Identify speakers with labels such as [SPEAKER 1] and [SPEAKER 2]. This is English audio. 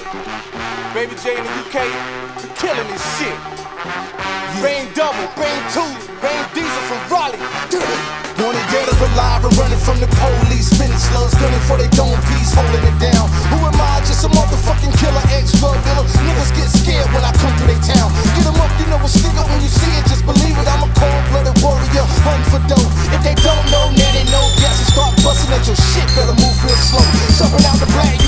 [SPEAKER 1] Baby J in the UK, we killing this shit. Rain double, rain two, rain diesel from Raleigh.
[SPEAKER 2] Wanted dead or alive and running from the police. Spinning slugs, gunning for they dome piece, holding it down. Who am I? Just a motherfucking killer, ex-drug dealer. Niggas get scared when I come through they town. Get them up, you know a sticker when you see it. Just believe it, I'm a cold-blooded warrior, hunting for dope. If they don't know, now they know. Gas and start busting at your shit, better move real slow. Jumping out the black.